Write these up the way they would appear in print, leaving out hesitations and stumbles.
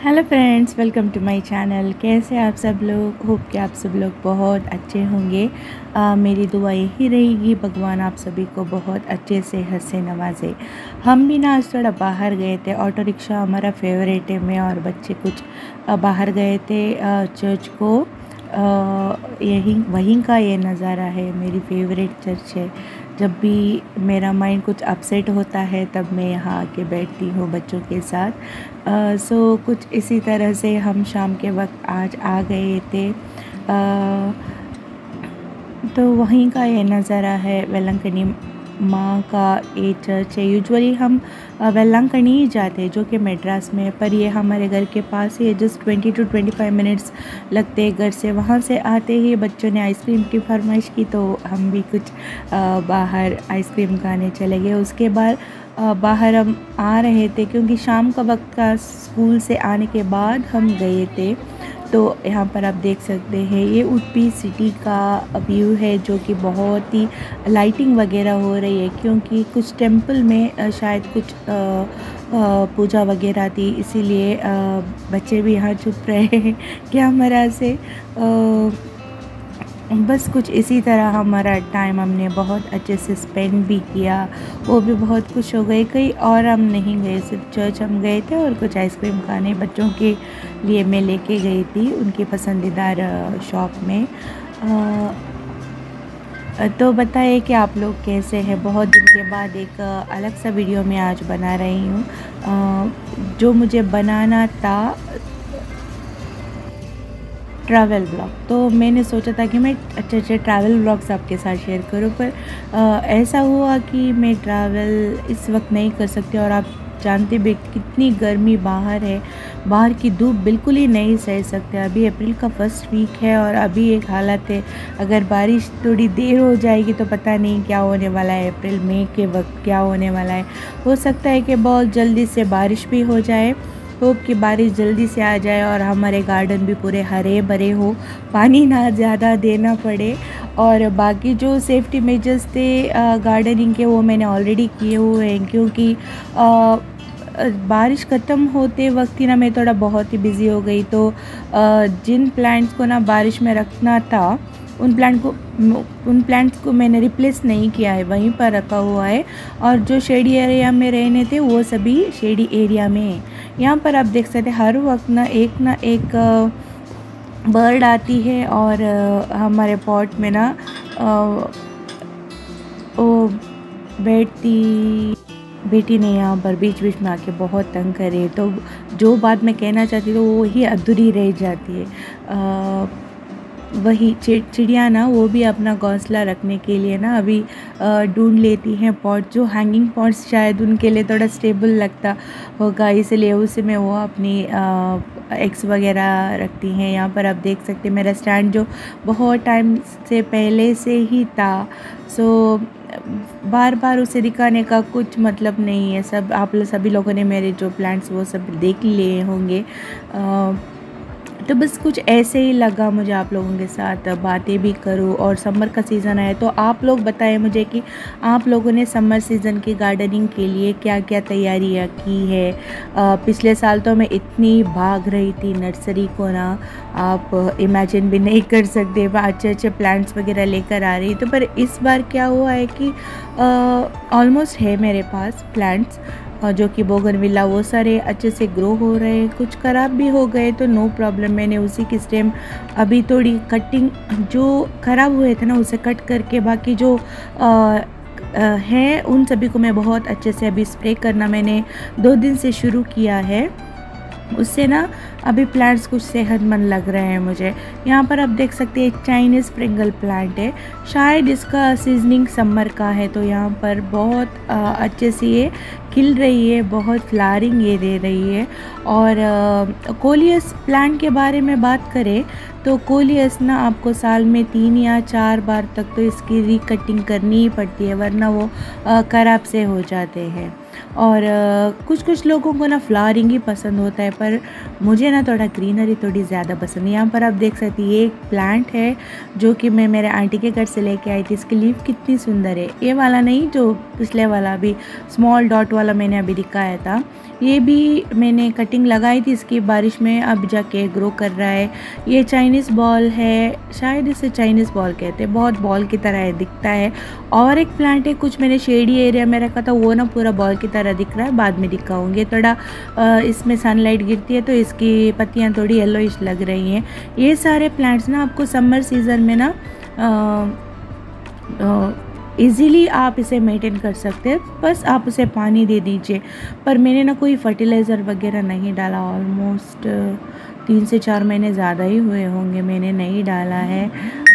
Hello friends, welcome to my channel. कैसे आप सब लोग? होप कि आप सब लोग बहुत अच्छे होंगे। मेरी दुआ यही रहेगी, भगवान आप सभी को बहुत अच्छे से हंसे नवाजे। हम भी ना आज थोड़ा बाहर गए थे। ऑटो रिक्शा हमारा फेवरेट है। मैं और बच्चे कुछ बाहर गए थे चर्च को। यही वहीं का ये नज़ारा है। मेरी फेवरेट चर्च है। जब भी मेरा माइंड कुछ अपसेट होता है तब मैं यहाँ आके बैठती हूँ बच्चों के साथ। सो कुछ इसी तरह से हम शाम के वक्त आज आ गए थे। तो वहीं का ये नज़ारा है। वेलंकनी माँ का ये चर्च है। यूजुअली हम वेलंकनी ही जाते हैं, जो कि मद्रास में है, पर ये हमारे घर के पास ही है। जस्ट 20 to 25 मिनट्स लगते हैं घर से। वहाँ से आते ही बच्चों ने आइसक्रीम की फरमाइश की, तो हम भी कुछ बाहर आइसक्रीम खाने चले गए। उसके बाद बाहर हम आ रहे थे, क्योंकि शाम का वक्त का स्कूल से आने के बाद हम गए थे। तो यहाँ पर आप देख सकते हैं ये उडुपी सिटी का व्यू है, जो कि बहुत ही लाइटिंग वगैरह हो रही है, क्योंकि कुछ टेंपल में शायद कुछ पूजा वगैरह थी, इसीलिए बच्चे भी यहाँ चुप रहे हैं कैमरा से। बस कुछ इसी तरह हमारा टाइम हमने बहुत अच्छे से स्पेंड भी किया। वो भी बहुत खुश हो गए। कहीं और हम नहीं गए, सिर्फ चर्च हम गए थे और कुछ आइसक्रीम खाने बच्चों के लिए मैं लेके गई थी उनकी पसंदीदा शॉप में। तो बताइए कि आप लोग कैसे हैं। बहुत दिन के बाद एक अलग सा वीडियो मैं आज बना रही हूँ। जो मुझे बनाना था ट्रैवल ब्लॉग, तो मैंने सोचा था कि मैं अच्छे अच्छे ट्रैवल ब्लॉग्स आपके साथ शेयर करूं, पर ऐसा हुआ कि मैं ट्रैवल इस वक्त नहीं कर सकती। और आप जानते भी कितनी गर्मी बाहर है। बाहर की धूप बिल्कुल ही नहीं सह सकते। अभी अप्रैल का फर्स्ट वीक है और अभी एक हालत है, अगर बारिश थोड़ी देर हो जाएगी तो पता नहीं क्या होने वाला है। अप्रैल मई के वक्त क्या होने वाला है। हो सकता है कि बहुत जल्दी से बारिश भी हो जाए। होप कि बारिश जल्दी से आ जाए और हमारे गार्डन भी पूरे हरे भरे हो, पानी ना ज़्यादा देना पड़े। और बाकी जो सेफ्टी मेजर्स थे गार्डनिंग के, वो मैंने ऑलरेडी किए हुए हैं, क्योंकि बारिश ख़त्म होते वक्त ही ना मैं थोड़ा बहुत ही बिज़ी हो गई। तो जिन प्लांट्स को ना बारिश में रखना था, उन प्लांट्स को मैंने रिप्लेस नहीं किया है, वहीं पर रखा हुआ है। और जो शेडी एरिया में रहने थे वो सभी शेडी एरिया में है। यहाँ पर आप देख सकते हैं हर वक्त ना एक बर्ड आती है और हमारे पॉट में ना वो बेटी ने यहाँ पर बीच बीच में आके बहुत तंग करे। तो जो बात मैं कहना चाहती हूँ वो ही अधूरी रह जाती है। वही चिड़िया ना, वो भी अपना घोंसला रखने के लिए ना अभी ढूंढ लेती हैं पॉट। जो हैंगिंग पॉट्स शायद उनके लिए थोड़ा स्टेबल लगता होगा, इसलिए उसमें वो अपनी एग्स वगैरह रखती हैं। यहाँ पर आप देख सकते हैं मेरा स्टैंड जो बहुत टाइम से पहले से ही था। सो बार बार उसे दिखाने का कुछ मतलब नहीं है। सब आप सभी लोगों ने मेरे जो प्लांट्स वो सब देख लिए होंगे। तो बस कुछ ऐसे ही लगा मुझे आप लोगों के साथ बातें भी करूं। और समर का सीज़न है, तो आप लोग बताएं मुझे कि आप लोगों ने समर सीज़न की गार्डनिंग के लिए क्या क्या तैयारियां की है। पिछले साल तो मैं इतनी भाग रही थी नर्सरी को ना, आप इमेजिन भी नहीं कर सकते। अच्छे अच्छे प्लांट्स वगैरह लेकर आ रही। तो पर इस बार क्या हुआ है कि ऑलमोस्ट है मेरे पास प्लांट्स जो कि बोगनविला, वो सारे अच्छे से ग्रो हो रहे हैं। कुछ ख़राब भी हो गए तो नो प्रॉब्लम, मैंने उसी की स्टेम अभी थोड़ी कटिंग जो ख़राब हुए थे ना उसे कट करके, बाकी जो हैं उन सभी को मैं बहुत अच्छे से अभी स्प्रे करना मैंने 2 दिन से शुरू किया है। उससे ना अभी प्लांट्स कुछ सेहतमंद लग रहे हैं मुझे। यहाँ पर आप देख सकते हैं एक चाइनीज़ स्प्रिंगल प्लांट है, शायद इसका सीजनिंग समर का है। तो यहाँ पर बहुत अच्छे से ये खिल रही है, बहुत फ्लावरिंग ये दे रही है। और कोलियस प्लांट के बारे में बात करें तो कोलियस ना आपको साल में 3 या 4 बार तक तो इसकी रिकटिंग करनी ही पड़ती है, वरना वो ख़राब से हो जाते हैं। और कुछ लोगों को ना फ्लावरिंग ही पसंद होता है, पर मुझे ना थोड़ा ग्रीनरी थोड़ी ज़्यादा पसंद है। यहाँ पर आप देख सकते हैं ये एक प्लांट है जो कि मैं मेरे आंटी के घर से लेके आई थी। इसकी लीफ कितनी सुंदर है। ये वाला नहीं, जो पिछले वाला भी स्मॉल डॉट वाला मैंने अभी दिखाया था, ये भी मैंने कटिंग लगाई थी इसकी बारिश में, अब जाके ग्रो कर रहा है। ये चाइनीज़ बॉल है, शायद इसे चाइनीज़ बॉल कहते हैं, बहुत बॉल की तरह दिखता है। और एक प्लांट है, कुछ मैंने शेडी एरिया में रखा था, वो ना पूरा बॉल की तरह दिख रहा है, बाद में दिखाऊंगी। थोड़ा इसमें सनलाइट गिरती है तो इसकी पत्तियाँ थोड़ी येलोइश लग रही हैं। ये सारे प्लांट्स ना आपको समर सीज़न में ना इजीली आप इसे मेंटेन कर सकते हैं, बस आप उसे पानी दे दीजिए। पर मैंने ना कोई फर्टिलाइज़र वगैरह नहीं डाला, ऑलमोस्ट 3 से 4 महीने ज़्यादा ही हुए होंगे मैंने नहीं डाला है।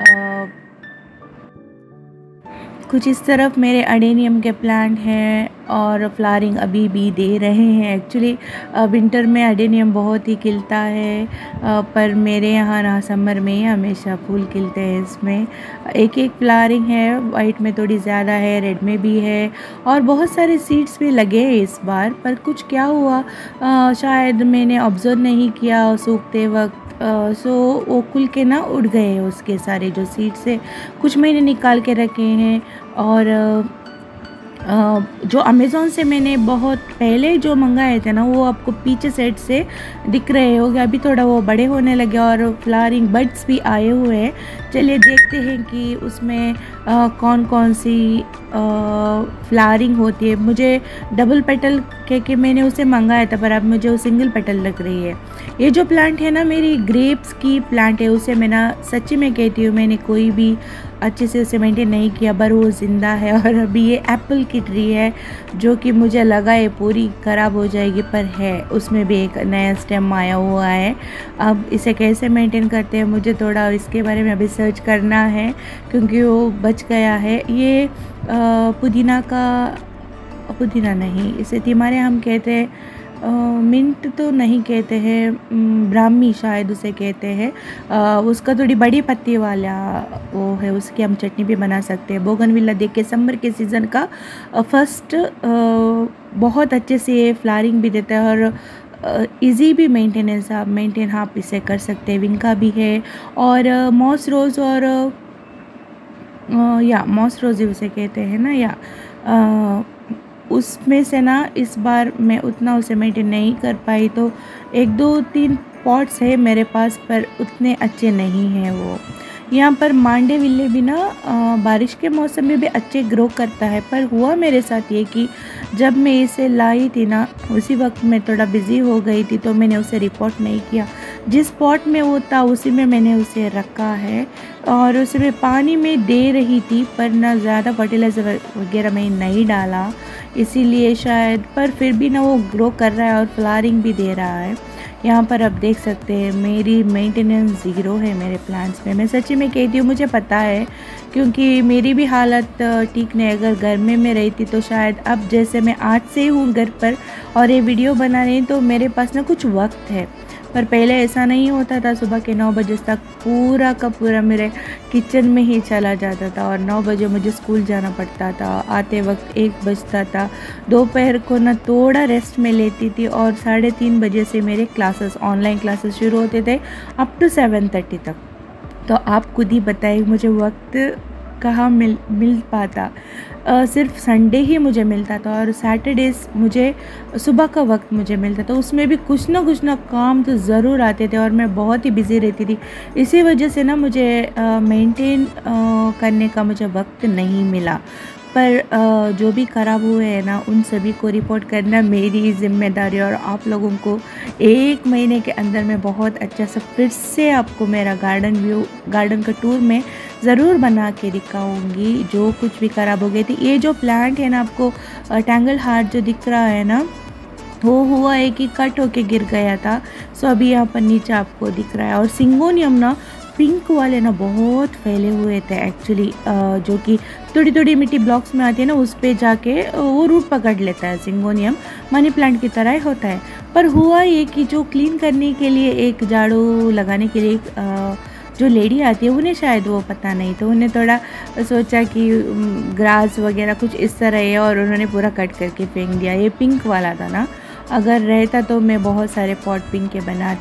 कुछ इस तरफ मेरे अडेनियम के प्लांट हैं और फ्लावरिंग अभी भी दे रहे हैं। एक्चुअली विंटर में अडेनियम बहुत ही खिलता है, पर मेरे यहाँ ना समर में ही हमेशा फूल खिलते हैं। इसमें एक एक फ्लावरिंग है, वाइट में थोड़ी ज़्यादा है, रेड में भी है, और बहुत सारे सीड्स भी लगे हैं इस बार। पर कुछ क्या हुआ, शायद मैंने ऑब्जर्व नहीं किया सूखते वक्त, सो वो खुल के ना उड़ गए उसके सारे जो सीड्स है। कुछ मैंने निकाल के रखे हैं, और जो अमेज़ॉन से मैंने बहुत पहले जो मंगाए थे ना, वो आपको पीछे साइड से दिख रहे होंगे। अभी थोड़ा वो बड़े होने लगे और फ्लावरिंग बड्स भी आए हुए हैं। चलिए देखते हैं कि उसमें कौन कौन सी फ्लावरिंग होती है। मुझे डबल पेटल कह के मैंने उसे मंगाया था, पर अब मुझे वो सिंगल पेटल लग रही है। ये जो प्लांट है ना, मेरी ग्रेप्स की प्लांट है, उसे मैं ना सच्ची में कहती हूँ, मैंने कोई भी अच्छे से उसे मेंटेन नहीं किया, पर वो ज़िंदा है। और अभी ये एप्पल की ट्री है, जो कि मुझे लगा ये पूरी ख़राब हो जाएगी, पर है, उसमें भी एक नया स्टेम आया हुआ है। अब इसे कैसे मेंटेन करते हैं, मुझे थोड़ा इसके बारे में अभी सर्च करना है, क्योंकि वो बच गया है। ये पुदीना नहीं, इसे तिमारे हम कहते हैं, मिंट तो नहीं कहते हैं, ब्राह्मी शायद उसे कहते हैं। उसका थोड़ी बड़ी पत्ती वाला वो है, उसकी हम चटनी भी बना सकते हैं। बोगनविला देख के समर के सीज़न का फर्स्ट बहुत अच्छे से ये फ्लावरिंग भी देता है, और इजी भी मेंटेनेंस आप इसे कर सकते हैं। विंका भी है, और मॉस रोज़, और या मॉस रोज़ उसे कहते हैं ना, या उसमें से ना इस बार मैं उतना उसे मेंटेन नहीं कर पाई, तो 1-2-3 पॉट्स है मेरे पास, पर उतने अच्छे नहीं हैं वो। यहाँ पर मांडे विल्ले भी ना बारिश के मौसम में भी अच्छे ग्रो करता है, पर हुआ मेरे साथ ये कि जब मैं इसे लाई थी ना, उसी वक्त मैं थोड़ा बिज़ी हो गई थी, तो मैंने उसे रिपोर्ट नहीं किया। जिस पॉट में वो था उसी में मैंने उसे रखा है, और उसे मैं पानी में दे रही थी, पर ना ज़्यादा फर्टिलाइज़र वगैरह मैं नहीं डाला, इसीलिए शायद। पर फिर भी ना वो ग्रो कर रहा है और फ्लावरिंग भी दे रहा है। यहाँ पर आप देख सकते हैं मेरी मेंटेनेंस ज़ीरो है मेरे प्लांट्स में। मैं सच्ची में कहती हूँ, मुझे पता है, क्योंकि मेरी भी हालत ठीक नहीं। अगर गर्मी में रहती तो शायद, अब जैसे मैं आज से हूँ घर पर और ये वीडियो बना रही, तो मेरे पास ना कुछ वक्त है। पर पहले ऐसा नहीं होता था। सुबह के 9 बजे तक पूरा का पूरा मेरे किचन में ही चला जाता था, और 9 बजे मुझे स्कूल जाना पड़ता था, आते वक्त 1 बजता था। दोपहर को ना थोड़ा रेस्ट में लेती थी, और 3:30 बजे से मेरे क्लासेस, ऑनलाइन क्लासेस शुरू होते थे अप टू 7:30 तक। तो आप खुद ही बताइए मुझे वक्त कहाँ मिल पाता। सिर्फ संडे ही मुझे मिलता था, और सैटरडेज़ मुझे सुबह का वक्त मुझे मिलता था। उसमें भी कुछ ना काम तो ज़रूर आते थे, और मैं बहुत ही बिज़ी रहती थी। इसी वजह से ना मुझे मेंटेन करने का मुझे वक्त नहीं मिला। पर जो भी ख़राब हुए हैं ना, उन सभी को रिपोर्ट करना मेरी ज़िम्मेदारी, और आप लोगों को 1 महीने के अंदर में बहुत अच्छा सा फिर से आपको मेरा गार्डन का टूर में ज़रूर बना के दिखाऊंगी, जो कुछ भी ख़राब हो गई थी। ये जो प्लांट है ना, आपको टैंगल हार्ट जो दिख रहा है ना, वो हुआ है कि कट होके गिर गया था। सो अभी यहाँ पर नीचे आपको दिख रहा है। और सिंगोनियम ना, पिंक वाले ना बहुत फैले हुए थे एक्चुअली, जो कि थोड़ी मिट्टी ब्लॉक्स में आती है ना, उस पे जाके वो रूट पकड़ लेता है। सिंगोनियम मनी प्लांट की तरह ही होता है। पर हुआ ये कि जो क्लीन करने के लिए, एक झाड़ू लगाने के लिए जो लेडी आती है, उन्हें शायद वो पता नहीं, तो उन्हें थोड़ा सोचा कि ग्रास वगैरह कुछ इस तरह है, और उन्होंने पूरा कट करके फेंक दिया। ये पिंक वाला था ना, अगर रहता तो मैं बहुत सारे पॉट पिंक के बनाती।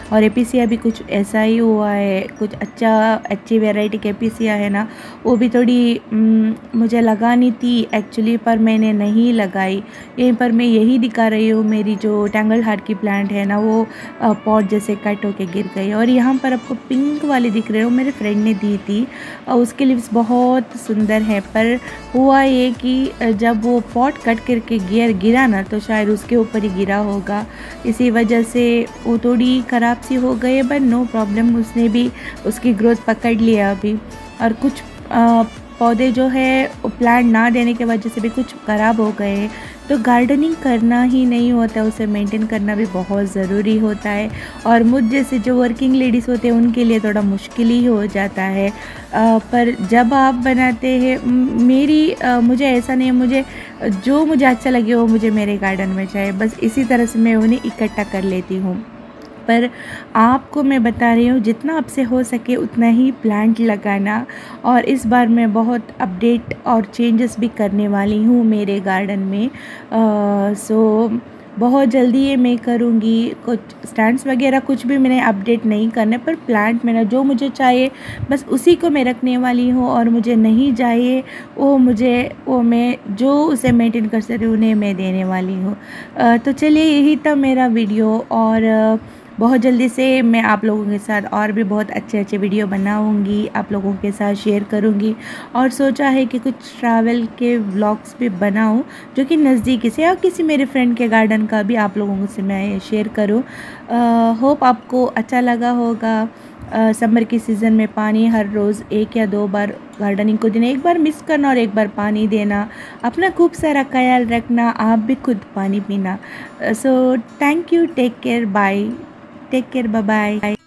और एपिसिया भी कुछ ऐसा ही हुआ है, कुछ अच्छी वैरायटी की एपिसिया है ना, वो भी थोड़ी मुझे लगानी थी एक्चुअली, पर मैंने नहीं लगाई। यहीं पर मैं यही दिखा रही हूँ, मेरी जो टैंगल हार्ट की प्लांट है ना, वो पॉट जैसे कट होके गिर गई। और यहाँ पर आपको पिंक वाली दिख रही हो, मेरे फ्रेंड ने दी थी, उसके लिव्स बहुत सुंदर है। पर हुआ ये कि जब वो पॉट कट करके गिरा ना, तो शायद उसके ऊपर ही गिरा होगा, इसी वजह से वो थोड़ी ख़राब सी हो गई। बट नो प्रॉब्लम, उसने भी उसकी ग्रोथ पकड़ लिया अभी। और कुछ पौधे जो है प्लांट ना देने की वजह से भी कुछ ख़राब हो गए। तो गार्डनिंग करना ही नहीं होता, उसे मेंटेन करना भी बहुत ज़रूरी होता है। और मुझ जैसे जो वर्किंग लेडीज़ होते हैं उनके लिए थोड़ा मुश्किल ही हो जाता है। पर जब आप बनाते हैं, मुझे ऐसा नहीं है, मुझे अच्छा लगे वो मुझे मेरे गार्डन में चाहिए, बस इसी तरह से मैं उन्हें इकट्ठा कर लेती हूँ। पर आपको मैं बता रही हूँ, जितना आपसे हो सके उतना ही प्लांट लगाना। और इस बार मैं बहुत अपडेट और चेंजेस भी करने वाली हूँ मेरे गार्डन में। सो बहुत जल्दी ये मैं करूँगी। कुछ स्टैंड्स वगैरह कुछ भी मैंने अपडेट नहीं करने, पर प्लांट में ना जो मुझे चाहिए बस उसी को मैं रखने वाली हूँ। और मुझे नहीं चाहिए वो मैं जो उसे मेंटेन कर सकती हूँ उन्हें मैं देने वाली हूँ। तो चलिए, यही था मेरा वीडियो। और बहुत जल्दी से मैं आप लोगों के साथ और भी बहुत अच्छे वीडियो बनाऊंगी, आप लोगों के साथ शेयर करूंगी। और सोचा है कि कुछ ट्रैवल के व्लॉग्स भी बनाऊं, जो कि नज़दीकी से या किसी मेरे फ्रेंड के गार्डन का भी आप लोगों से मैं शेयर करूं। होप आपको अच्छा लगा होगा। समर की सीज़न में पानी हर रोज़ 1 या 2 बार गार्डनिंग को देना, एक बार मिस करना और एक बार पानी देना। अपना खूब सारा ख्याल रखना, आप भी खुद पानी पीना। So thank you, take care, bye, take care, bye bye.